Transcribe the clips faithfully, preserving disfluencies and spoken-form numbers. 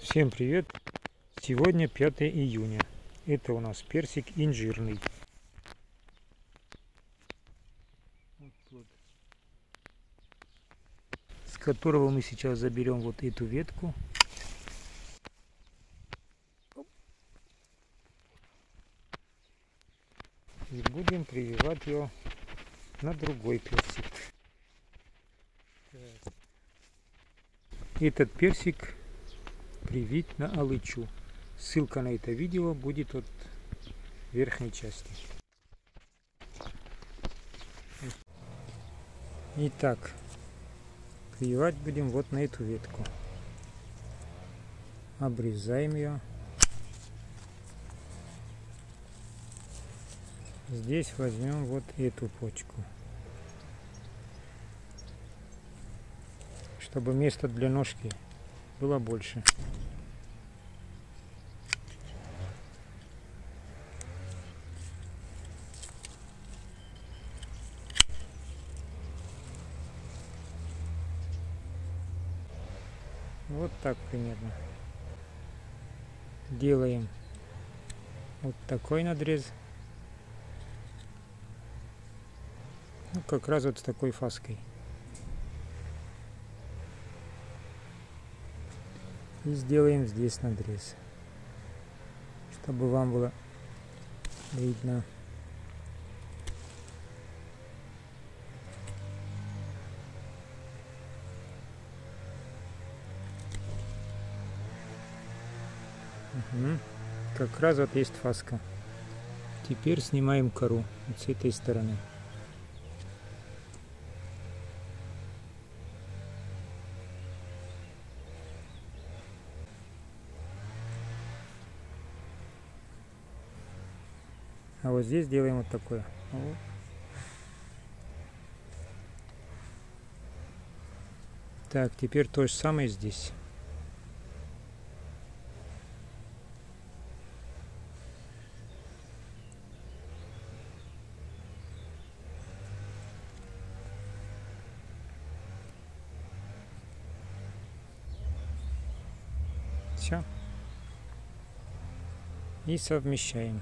Всем привет! Сегодня пятое июня. Это у нас персик инжирный. Вот плод, с которого мы сейчас заберем вот эту ветку. И будем прививать ее на другой персик. Этот персик привить на алычу. Ссылка на это видео будет от верхней части. Итак, прививать будем вот на эту ветку. Обрезаем ее. Здесь возьмем вот эту почку, чтобы места для ножки было больше. Вот так примерно. Делаем вот такой надрез. Ну, как раз вот с такой фаской. И сделаем здесь надрез, чтобы вам было видно. Угу. Как раз вот есть фаска. Теперь снимаем кору вот с этой стороны. А вот здесь делаем вот такое. Вот. Так, теперь то же самое здесь. Все. И совмещаем.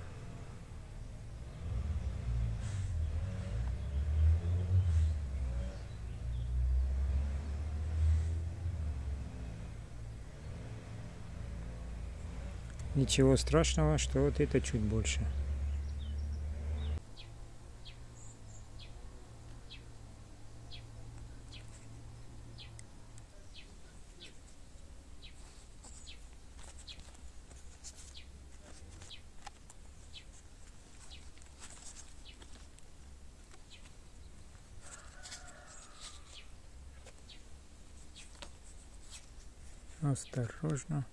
Ничего страшного, что вот это чуть больше. Осторожно.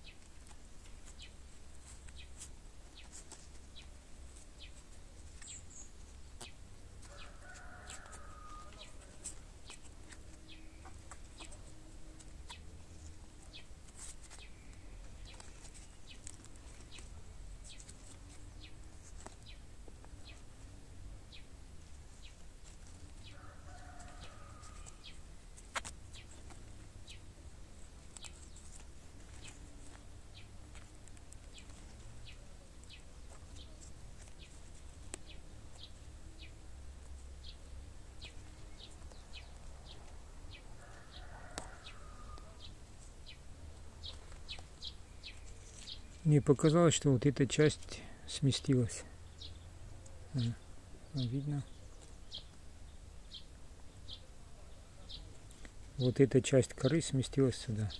Мне показалось, что вот эта часть сместилась. Видно. Вот эта часть коры сместилась сюда.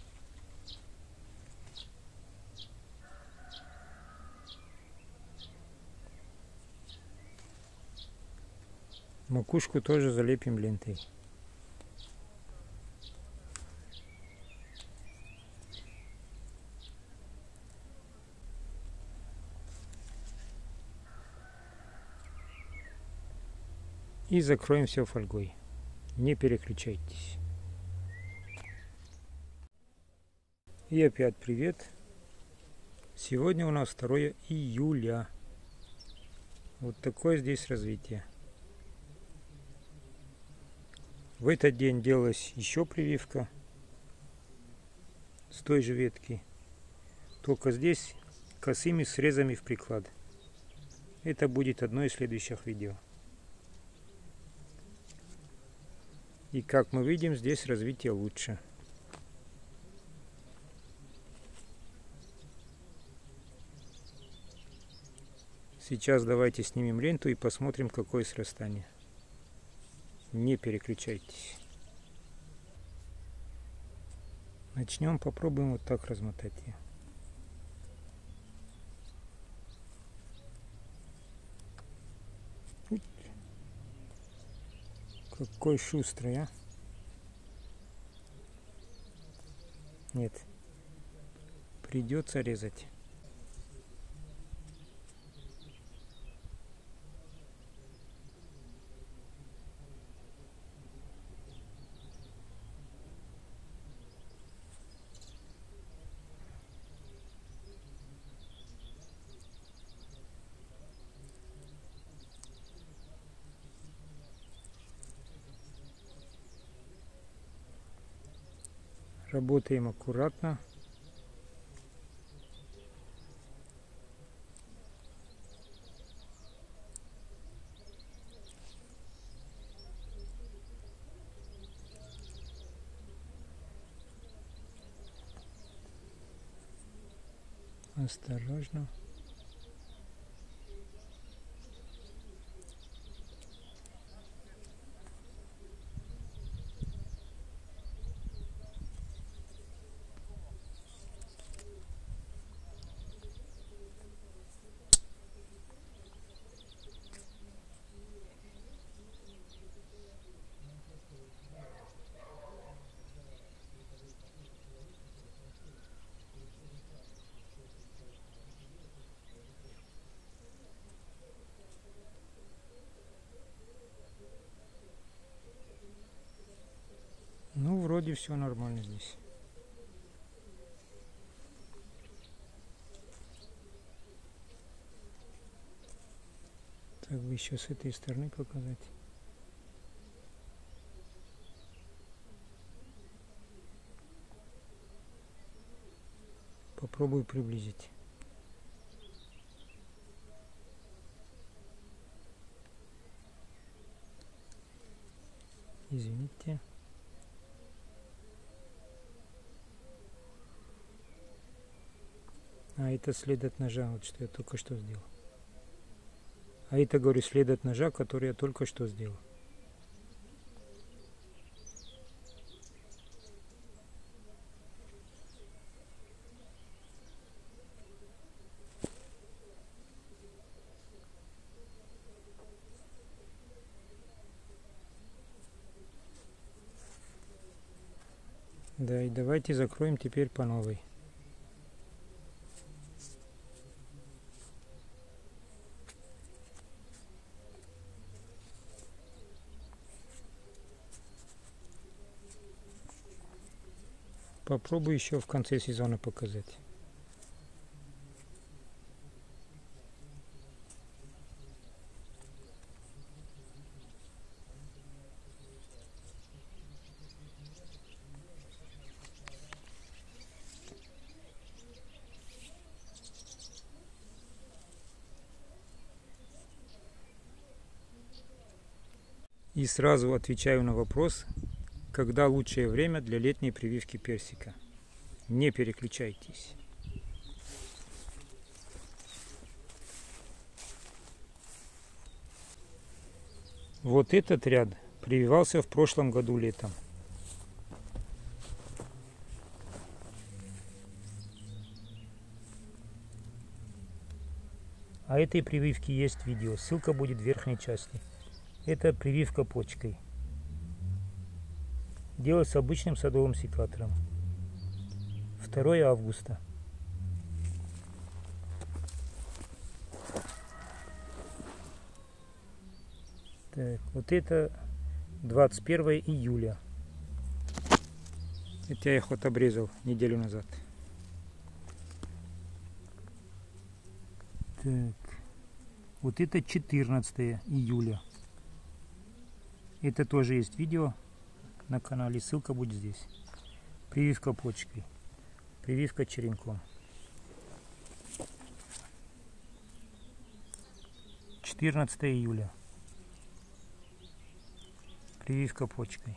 Макушку тоже залепим лентой. И закроем все фольгой. Не переключайтесь. И опять привет. Сегодня у нас второе июля. Вот такое здесь развитие. В этот день делалась еще прививка с той же ветки. только здесь косыми срезами в приклад. Это будет одно из следующих видео. И как мы видим, здесь развитие лучше. Сейчас давайте снимем ленту и посмотрим, какое срастание. Не переключайтесь. Начнем, попробуем вот так размотать ее. Какой шустрый, а? Нет. Придется резать. Работаем аккуратно. Осторожно. Ну, вроде все нормально здесь. Так бы еще с этой стороны показать. Попробую приблизить. Извините. А это след от ножа, вот что я только что сделал. А это, говорю, след от ножа, который я только что сделал. Да, и давайте закроем теперь по новой. Попробую еще в конце сезона показать. И сразу отвечаю на вопрос, когда лучшее время для летней прививки персика. Не переключайтесь. Вот этот ряд прививался в прошлом году летом. А этой прививки есть видео, ссылка будет в верхней части. Это прививка почкой. Делать с обычным садовым секатором. второе августа. Так, вот это двадцать первое июля. Это я их вот обрезал неделю назад. Так, вот это четырнадцатое июля. Это тоже есть видео на канале, ссылка будет здесь. Прививка почкой, прививка черенком. четырнадцатое июля. Прививка почкой.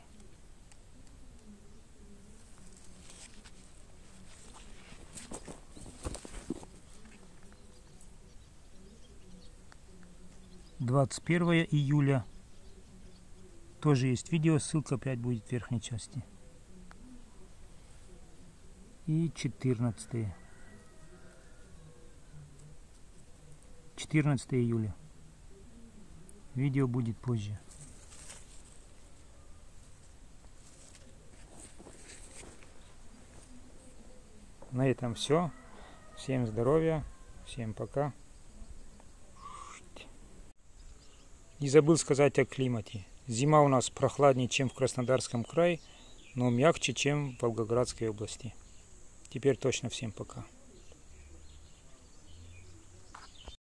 двадцать первое июля. Тоже есть видео, ссылка опять будет в верхней части. И четырнадцатое. четырнадцатое июля. Видео будет позже. На этом все. Всем здоровья, всем пока. Не забыл сказать о климате. Зима у нас прохладнее, чем в Краснодарском крае, но мягче, чем в Волгоградской области. Теперь точно всем пока.